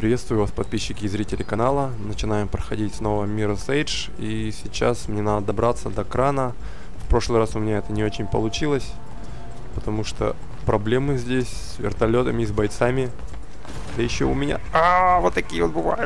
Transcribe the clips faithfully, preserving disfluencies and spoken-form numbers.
Приветствую вас, подписчики и зрители канала. Начинаем проходить снова Mirror's Edge. И сейчас мне надо добраться до крана. В прошлый раз у меня это не очень получилось, потому что проблемы здесь с вертолетами и с бойцами. Да еще у меня... А, вот такие вот бывают.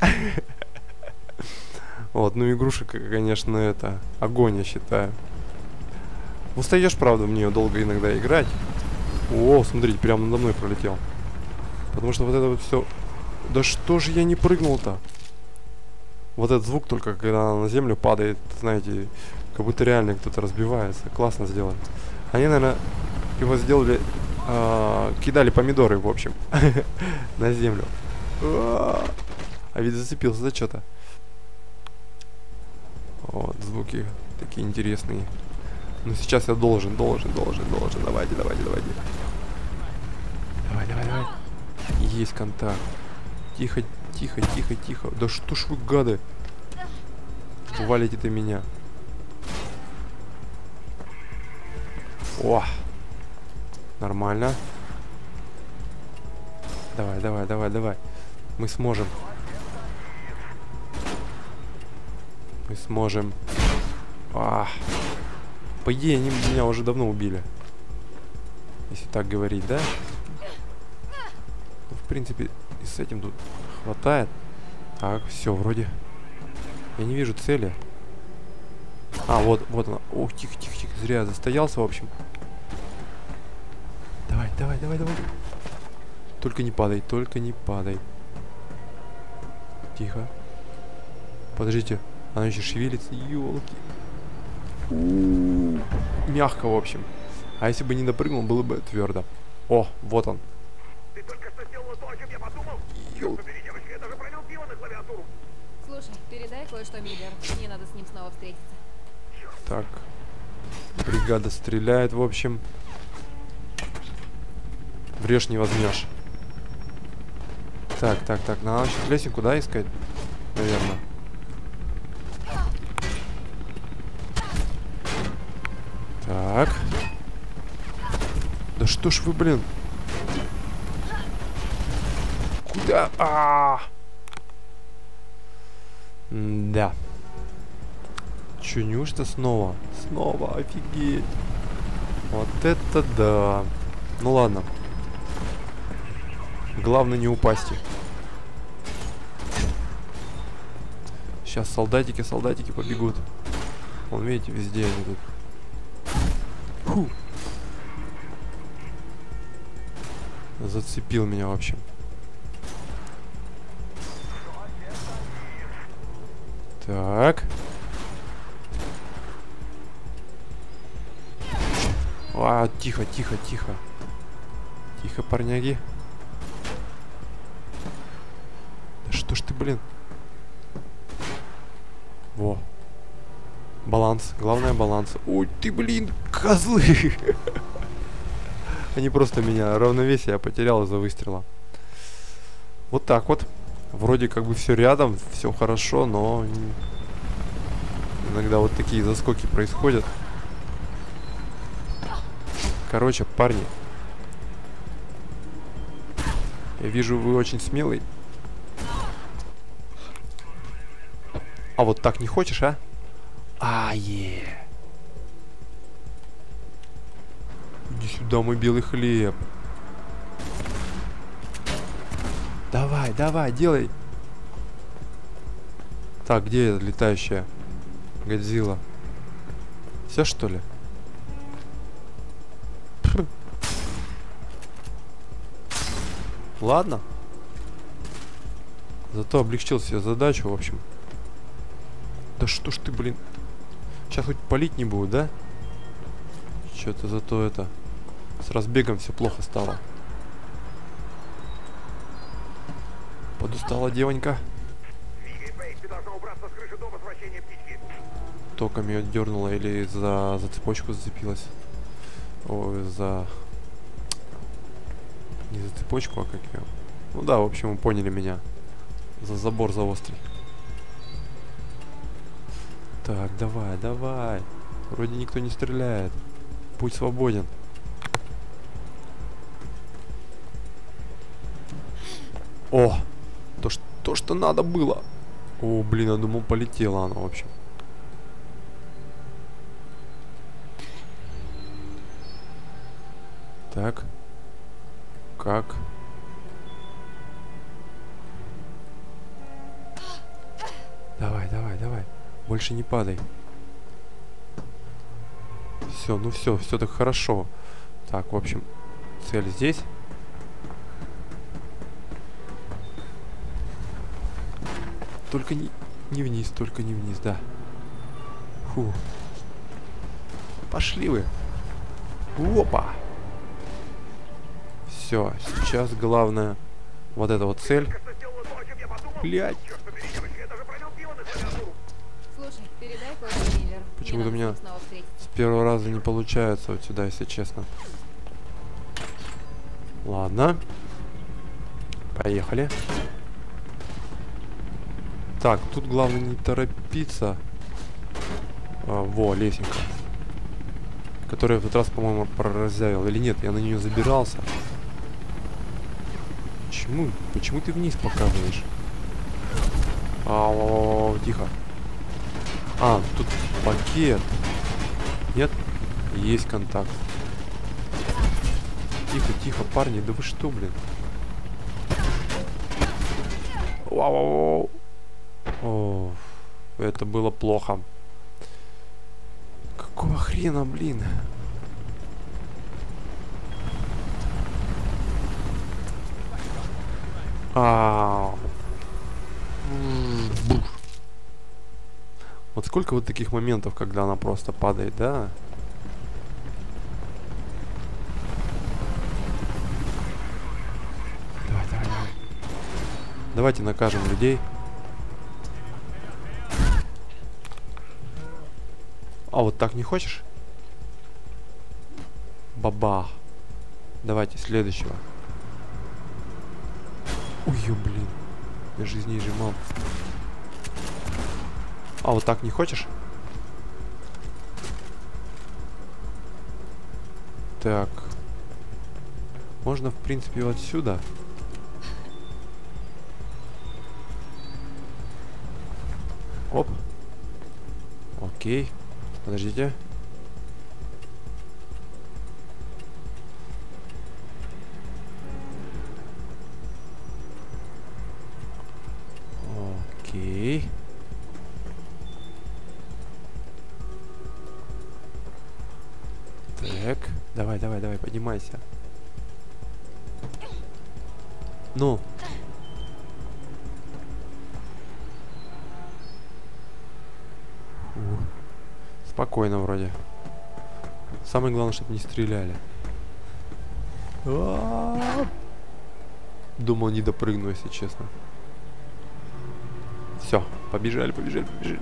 Вот, ну игрушек, конечно, это огонь, я считаю. Устаешь, правда, в нее долго иногда играть. О, смотрите, прямо надо мной пролетел. Потому что вот это вот все... Да что же я не прыгнул-то? Вот этот звук только, когда она на землю падает, знаете, как будто реально кто-то разбивается. Классно сделано. Они, наверное, его сделали... Э, кидали помидоры, в общем, на землю. А ведь зацепился за что-то. Вот, звуки такие интересные. Но сейчас я должен, должен, должен, должен. Давайте, давайте, давайте. Давай, давай, давай. Есть контакт. Тихо, тихо, тихо, тихо. Да что ж вы, гады? Валите-то меня. О! Нормально. Давай, давай, давай, давай. Мы сможем. Мы сможем. А! По идее, они меня уже давно убили. Если так говорить, да? Ну, в принципе, и с этим тут хватает. Так, все, вроде. Я не вижу цели. А, вот, вот она. Ох, тихо, тихо, тихо. Зря застоялся, в общем. Давай, давай, давай, давай. Только не падай, только не падай. Тихо. Подождите. Она еще шевелится. Ёлки. У-у-у. Мягко, в общем. А если бы не допрыгнул, было бы твердо. О, вот он. Ты только что сделала то, о чем я подумал? Ёлки, девочка, я даже пролил пиво на клавиатуру. Слушай, передай кое-что Миллер. Мне надо с ним снова встретиться. Так. Бригада стреляет, в общем. Врежь не возьмешь. Так, так, так. Надо сейчас лесенку, да, искать? Наверное. Так. Да что ж вы, блин. Куда? А, -а, -а. Да. Чё, неужто снова? Снова, офигеть. Вот это да. Ну ладно. Главное не упасть. Сейчас солдатики, солдатики побегут. Вон, видите, везде они тут. Фу. Зацепил меня, в общем. Так. А, тихо, тихо, тихо. Тихо, парняги. Да что ж ты, блин. Во. Баланс. Главное баланс. Ой, ты, блин, козлы. Они просто меня равновесие я потерял из-за выстрела. Вот так вот. Вроде как бы все рядом, все хорошо, но иногда вот такие заскоки происходят. Короче, парни. Я вижу, вы очень смелый. А вот так не хочешь, а? А-е. Иди сюда, мой белый хлеб. Давай, давай, делай. Так, где эта летающая Годзилла? Все, что ли? Фу. Ладно. Зато облегчил себе задачу, в общем. Да что ж ты, блин. Сейчас хоть палить не буду, да? Что-то зато это... С разбегом все плохо стало. Подустала девонька. Током ее дернула или за, за цепочку зацепилась. Ой, за... Не за цепочку, а как ее... Ну да, в общем, вы поняли меня. За забор, за острый. Так, давай, давай. Вроде никто не стреляет. Путь свободен. О! То, что надо было. О, блин, я думал, полетела она, в общем. Так. Как? Давай, давай, давай. Больше не падай. Все, ну все, все так хорошо. Так, в общем, цель здесь. Только не, не вниз, только не вниз, да. Фу. Пошли вы. Опа. Все, сейчас главное вот эта вот цель. Блять. Слушай, передай кое-что Миллер. Почему-то у Мне меня надо с ним снова встретиться. с первого раза не получается вот сюда, если честно. Ладно. Поехали. Так, тут главное не торопиться. А, во, лесенка. Которую я в этот раз, по-моему, проразявил. Или нет, я на нее забирался. Почему? Почему ты вниз показываешь? Ау, тихо. А, тут пакет. Нет? Есть контакт. Тихо, тихо, парни, да вы что, блин? Вау. О, это было плохо. Какого хрена, блин? А. Вот сколько вот таких моментов, когда она просто падает, да? Давай, давай, давай. Давайте накажем людей. А вот так не хочешь? Баба. Давайте следующего. Ой, блин. Я жизней сжимал. А вот так не хочешь? Так. Можно, в принципе, вот отсюда. Оп. Окей. Подождите. Окей. Так. Давай, давай, давай, поднимайся. Ну. Спокойно вроде. Самое главное, чтобы не стреляли. Думал, не допрыгну, если честно. Все, побежали, побежали, побежали.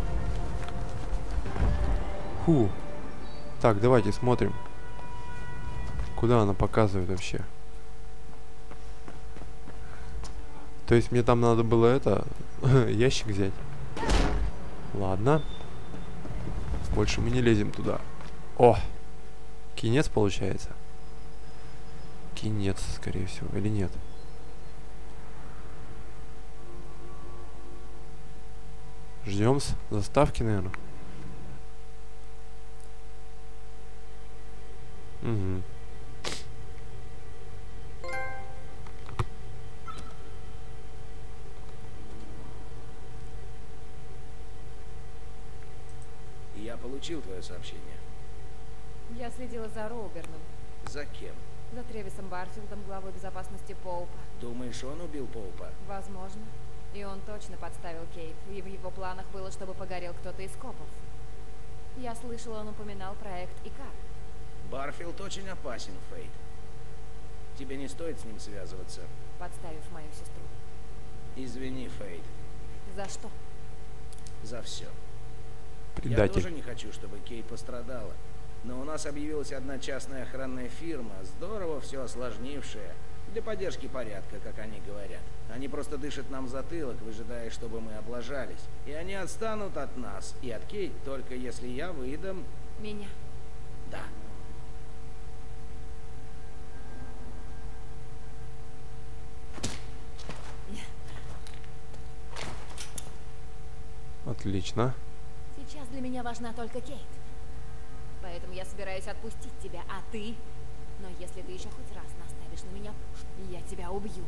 Фу. Так, давайте смотрим. Куда она показывает вообще? То есть мне там надо было это ящик взять. Ладно. Больше мы не лезем туда. О! Кинец получается. Кинец, скорее всего, или нет? Ждем с заставки, наверное. Угу. Я получил твое сообщение. Я следила за Роугерном. За кем? За Тревисом Барфилдом, главой безопасности Поупа. Думаешь, он убил Поупа? Возможно. И он точно подставил Кейт. И в его планах было, чтобы погорел кто-то из копов. Я слышала, он упоминал проект Икар. Барфилд очень опасен, Фейт. Тебе не стоит с ним связываться. Подставив мою сестру. Извини, Фейт. За что? За все. Предатель. Я тоже не хочу, чтобы Кейт пострадала. Но у нас объявилась одна частная охранная фирма, здорово все осложнившая, для поддержки порядка, как они говорят. Они просто дышат нам в затылок, выжидая, чтобы мы облажались. И они отстанут от нас и от Кейт, только если я выдам... Меня. Да. Отлично. Сейчас для меня важна только Кейт. Поэтому я собираюсь отпустить тебя, а ты... Но если ты еще хоть раз наставишь на меня пушку, я тебя убью.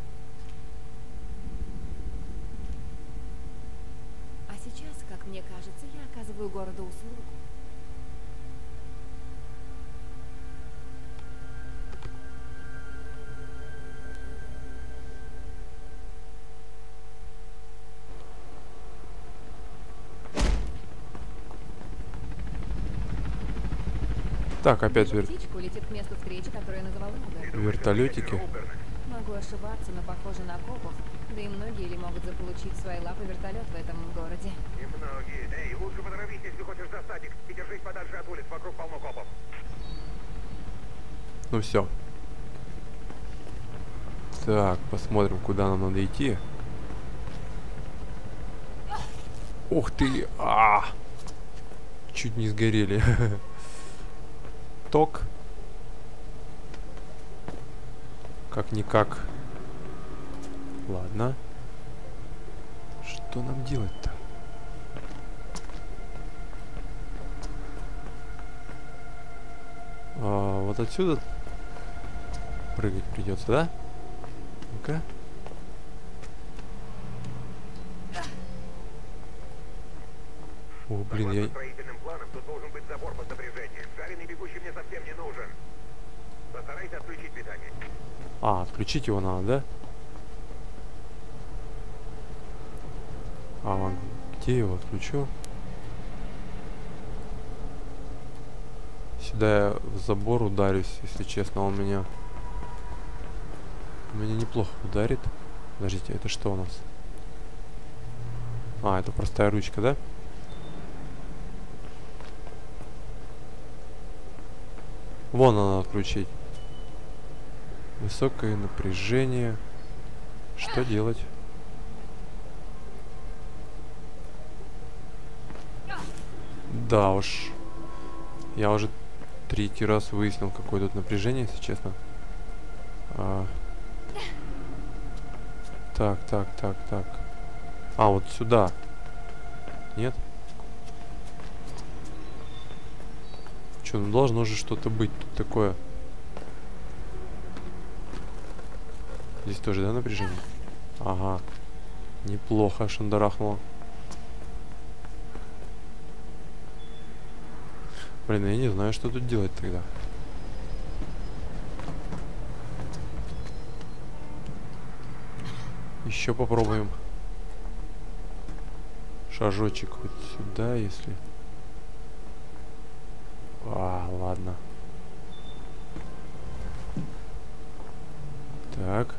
А сейчас, как мне кажется, я оказываю городу услугу. Так, опять вер... Птичка улетит к месту встречи, которое называл Убер. вертолетики. Могу ошибаться, но похоже на копов. Да и многие ли могут заполучить в свои лапы вертолет в этом городе. И многие. Эй, лучше поторопись, если хочешь достать их. И держись подальше от улиц, вокруг полно копов. Ну все. Так, посмотрим, куда нам надо идти. Ух ты! А! Чуть не сгорели. Ток. Как-никак. Ладно. Что нам делать-то? А, вот отсюда прыгать придется, да? Ну-ка. О, блин, я... Строительным планом тут должен быть забор под напряжением. Жареный бегущий мне совсем не нужен. Постарайся отключить питание. А, отключить его надо, да? А, где я его отключу? Сюда я в забор ударюсь, если честно, он меня... Меня неплохо ударит. Подождите, это что у нас? А, это простая ручка, да? Вон она отключить. Высокое напряжение. Что делать? Да уж. Я уже третий раз выяснил, какое тут напряжение, если честно. А. Так, так, так, так. А, вот сюда. Нет? Что, ну должно же что-то быть тут такое. Здесь тоже, да, напряжение? Ага. Неплохо шандарахнуло. Блин, я не знаю, что тут делать тогда. Еще попробуем. Шажочек вот сюда, если... А, ладно. Так.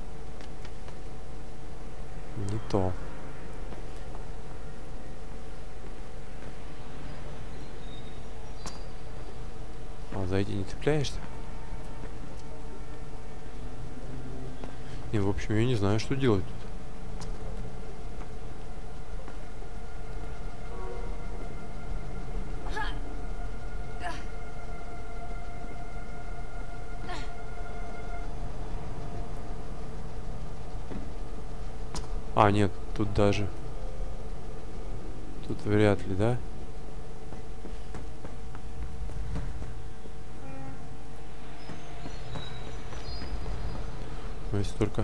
Не то. А за эти не цепляешься? Не, в общем, я не знаю, что делать тут. А, нет, тут даже... Тут вряд ли, да? Ну, если только...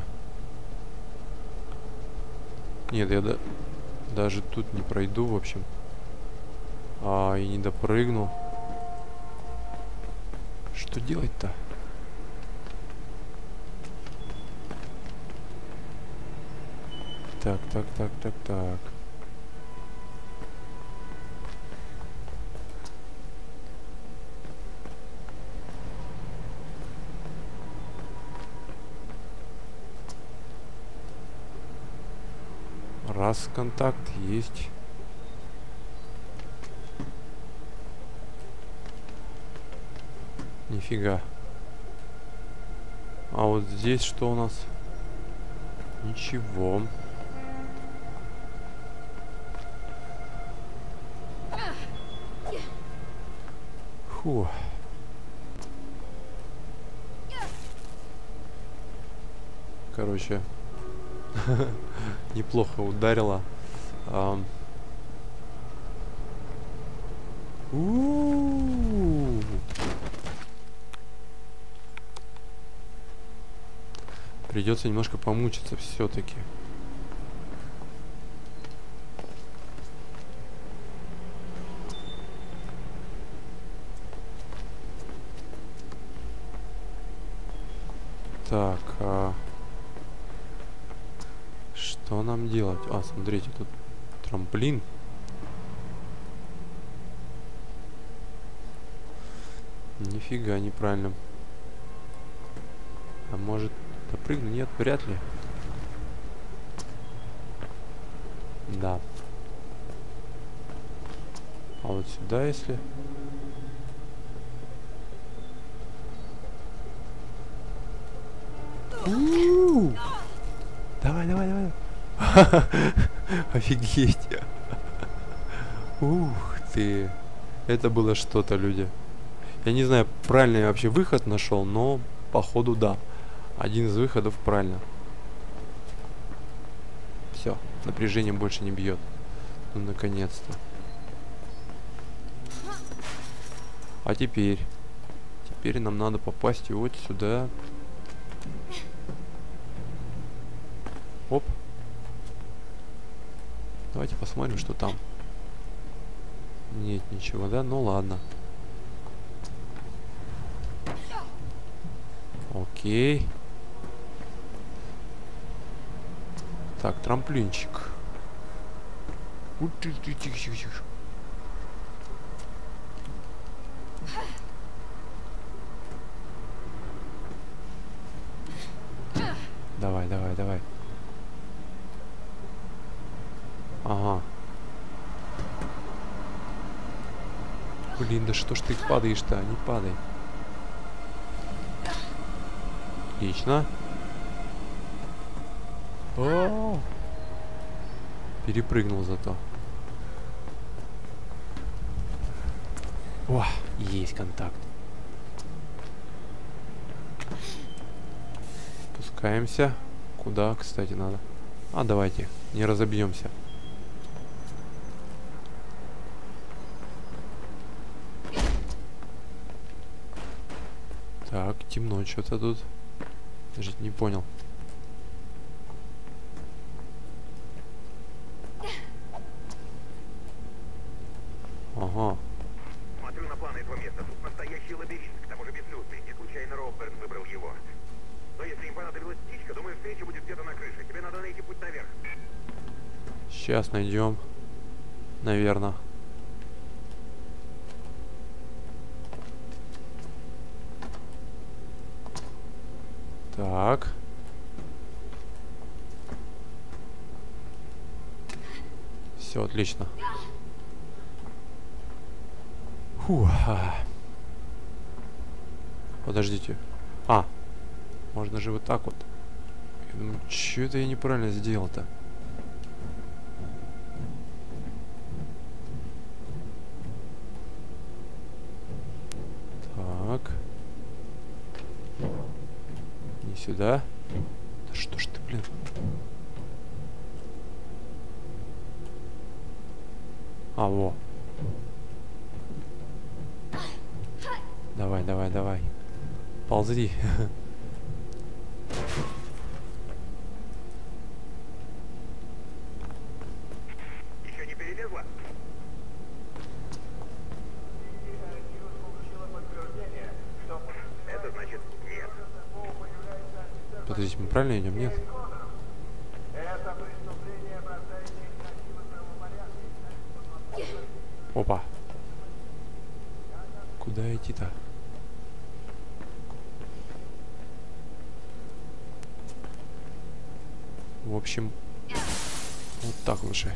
Нет, я да... даже тут не пройду, в общем. А, и не допрыгну. Что делать-то? Так, так, так, так, так. Раз контакт есть. Нифига. А вот здесь что у нас? Ничего. Фу. Короче, неплохо ударила. А, У-у-у. Придется немножко помучиться все-таки. Так, а что нам делать? А, смотрите, тут трамплин. Нифига, неправильно. А может, допрыгну? Нет, вряд ли. Да. А вот сюда, если... У-у-у! Давай, давай, давай. Офигеть. Ух ты. Это было что-то, люди. Я не знаю, правильно я вообще выход нашел, но походу да. Один из выходов правильно. Все, напряжение больше не бьет. Ну, наконец-то. А теперь... Теперь нам надо попасть вот сюда. Оп. Давайте посмотрим, что там. Нет, ничего, да? Ну ладно. Окей. Так, трамплинчик. Давай, давай, давай. Ага. Блин, да что ж ты падаешь-то? Не падай. Отлично. О-о-о! Перепрыгнул зато. О, есть контакт. Спускаемся. Куда, кстати, надо? А, давайте, не разобьемся. Так, темно что-то тут. Даже не понял. Ага. Смотрю на планы этого места. Тут настоящий лабиринт, к тому же безлюдный. Не случайно Роуберн выбрал его. Но если им понадобилась птичка, думаю, встреча будет где-то на крыше. Тебе надо найти путь наверх. Сейчас найдем. Наверное. Так. Все отлично. Фу. Подождите. А. Можно же вот так вот. Я думаю, что это я неправильно сделал-то? Так. Не сюда. Да что ж ты, блин. А, во. Давай, давай, давай. Ползри. Еще не перелезла? Это значит нет. Подождите, мы правильно идем? Нет. Опа. Куда идти-то? В общем, вот так лучше.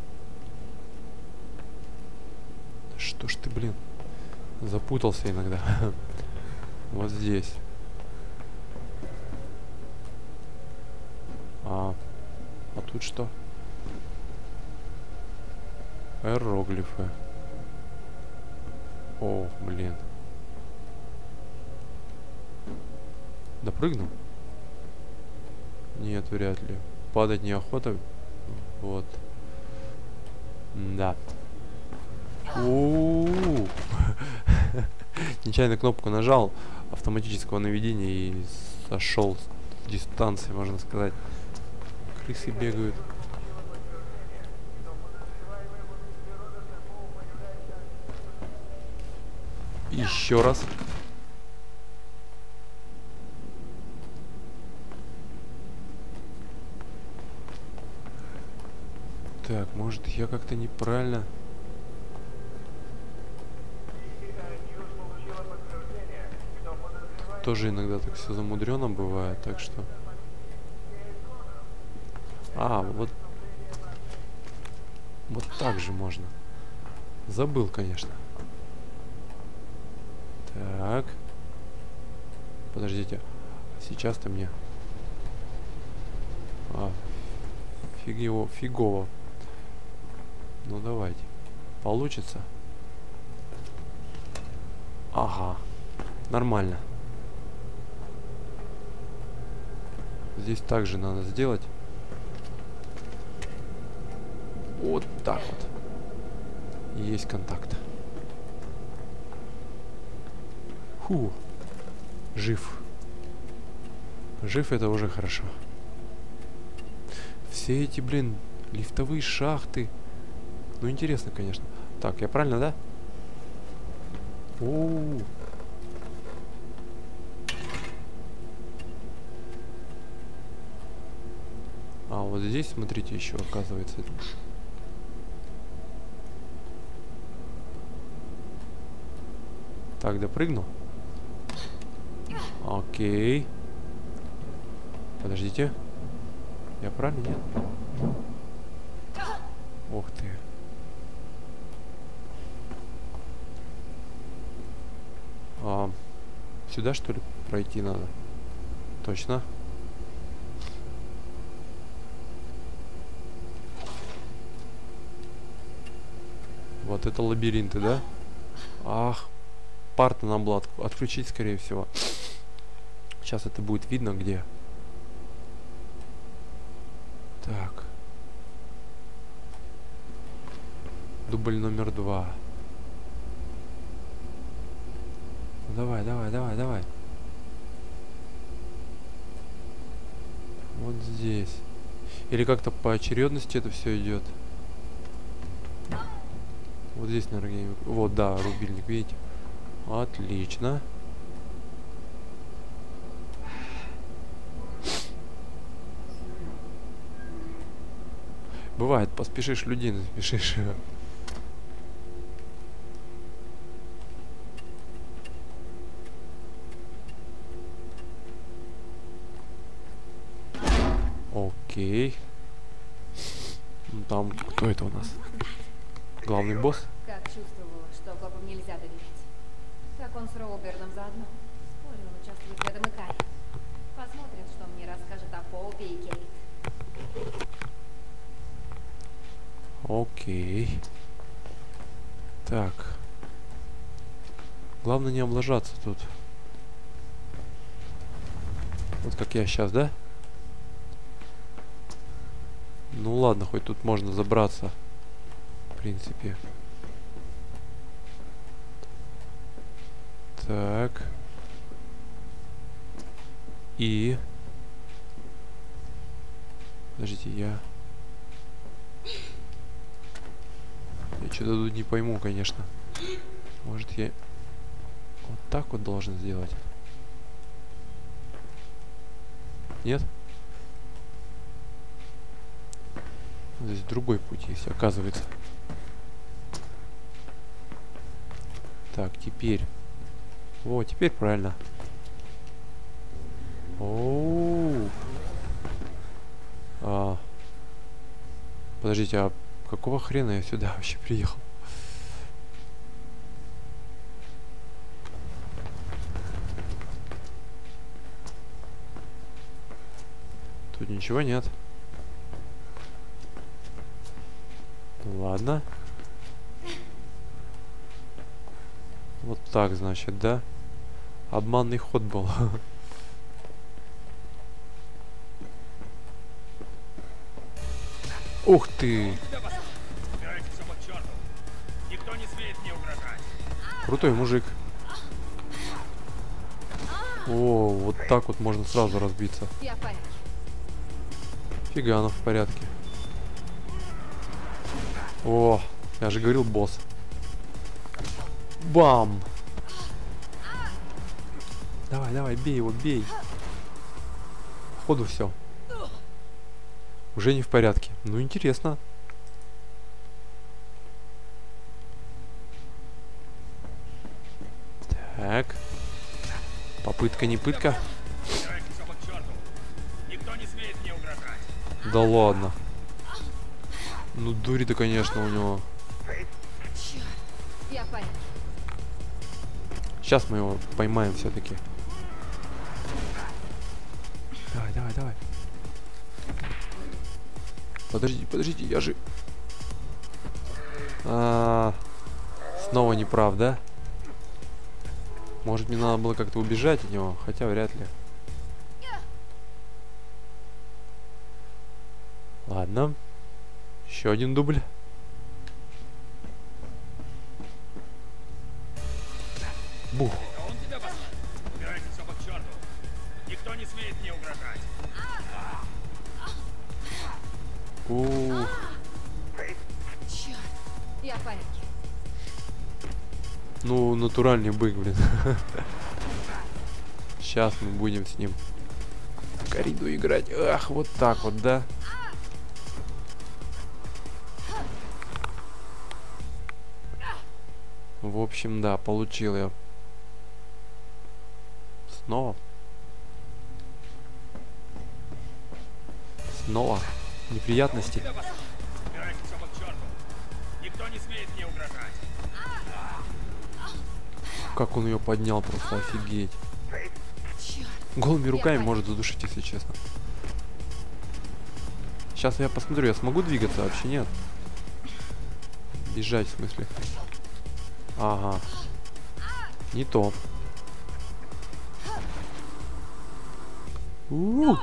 Да что ж ты, блин, запутался иногда. Вот здесь. А, а тут что? Иероглифы. О, блин. Допрыгнул? Нет, вряд ли. Падать неохота. Вот. Да. У-у-у. Нечаянно кнопку нажал автоматического наведения и сошел с дистанции, можно сказать. Крысы бегают. Еще раз. Так, может, я как-то неправильно... Тоже иногда так все замудрено бывает, так что... А, вот... Вот так же можно. Забыл, конечно. Так. Подождите. Сейчас-то мне... А, фиг его, фигово. Ну, давайте. Получится? Ага. Нормально. Здесь также надо сделать. Вот так вот. Есть контакт. Фу. Жив. Жив, это уже хорошо. Все эти, блин, лифтовые шахты. Ну, интересно, конечно. Так, я правильно, да? О-о-о. А, вот здесь, смотрите, еще оказывается. Так, допрыгнул. Окей. Подождите. Я правильно, нет? Ух ты. А, сюда, что ли, пройти надо? Точно. Вот это лабиринты, да? Ах, парта нам было от отключить, скорее всего. Сейчас это будет видно, где. Так. Дубль номер два. Ну, давай, давай, давай, давай. Вот здесь. Или как-то по очередности это все идет. Вот здесь, наверное, где-нибудь. Вот, да, рубильник, видите? Отлично. Бывает, поспешишь, людей наспешишь. Окей. Ну, там кто это у нас? Главный босс? Как чувствовала, что копам нельзя доверять. Как он с Роуберном заодно. Вскоре он участвует в этом и Кай. Посмотрим, что мне расскажет о Поупе и Кейт. Окей. Так. Главное не облажаться тут. Вот как я сейчас, да? Ну ладно, хоть тут можно забраться. В принципе. Так. И... Подождите, я... Я что-то тут не пойму, конечно. Может, я... Вот так вот должен сделать? Нет? Здесь другой путь есть, оказывается. Так, теперь. О, теперь правильно. О. А. Подождите, а какого хрена я сюда вообще приехал? Тут ничего нет. Ладно. Вот так, значит, да? Обманный ход был. Ух ты! Никто не смеет Крутой мужик. О, вот так вот можно сразу разбиться. Я в порядке. Фига, оно в порядке. О, я же говорил, босс. Бам! Давай, давай, бей его, бей. Походу все. Уже не в порядке. Ну, интересно. Так. Попытка, не пытка. Никто не смеет мне угрожать. Да ладно. Ну, дури-то, конечно, у него. Я в порядке. Сейчас мы его поймаем все-таки. Давай, давай, давай. Подождите, подождите, я же... А -а -а. Снова неправ, да? Может, мне надо было как-то убежать от него, хотя вряд ли. Ладно. Еще один дубль. Бух. Это он тебя послал? Убирайте все под черту. Никто не смеет мне угрожать. Ух. Черт. Я в порядке. Ну, натуральный бык, блин. Сейчас мы будем с ним в кориду играть. Ах, вот так вот, да? В общем, да, получил я. Снова. Снова. Неприятности. Убирайте все под черту. Никто не смеет мне угрожать. Как он ее поднял, просто офигеть. Черт. Голыми руками Я может задушить, если честно. Сейчас я посмотрю, я смогу двигаться, вообще нет. Бежать, в смысле. Ага. Не то. У-у-у.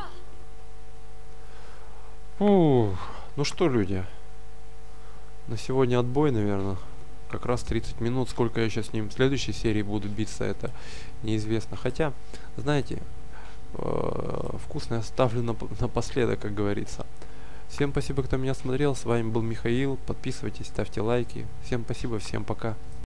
Ух. Ну что, люди. На сегодня отбой, наверное. Как раз тридцать минут. Сколько я сейчас с ним в следующей серии буду биться, это неизвестно. Хотя, знаете, э, вкусно я ставлю нап- напоследок, как говорится. Всем спасибо, кто меня смотрел. С вами был Михаил. Подписывайтесь, ставьте лайки. Всем спасибо, всем пока.